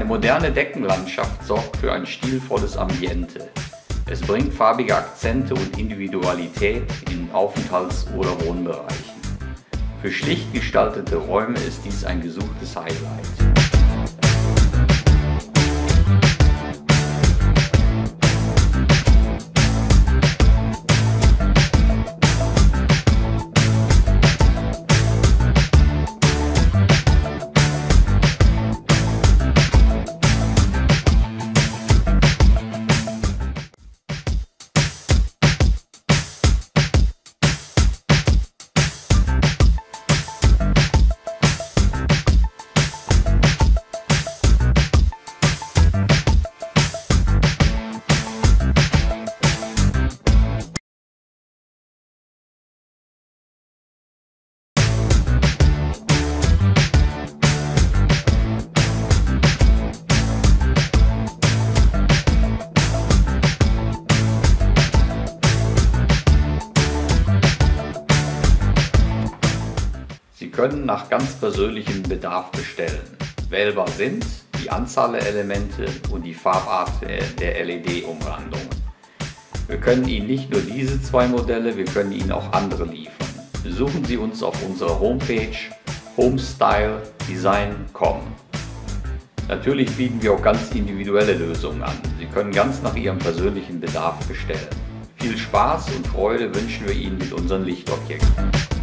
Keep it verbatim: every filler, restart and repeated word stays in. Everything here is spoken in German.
moderne Deckenlandschaft sorgt für ein stilvolles Ambiente. Es bringt farbige Akzente und Individualität in Aufenthalts- oder Wohnbereichen. Für schlicht gestaltete Räume ist dies ein gesuchtes Highlight. Sie können nach ganz persönlichem Bedarf bestellen. Wählbar sind die Anzahl der Elemente und die Farbart der L E D-Umrandung. Wir können Ihnen nicht nur diese zwei Modelle, wir können Ihnen auch andere liefern. Besuchen Sie uns auf unserer Homepage homestyle design punkt com. Natürlich bieten wir auch ganz individuelle Lösungen an. Sie können ganz nach Ihrem persönlichen Bedarf bestellen. Viel Spaß und Freude wünschen wir Ihnen mit unseren Lichtobjekten.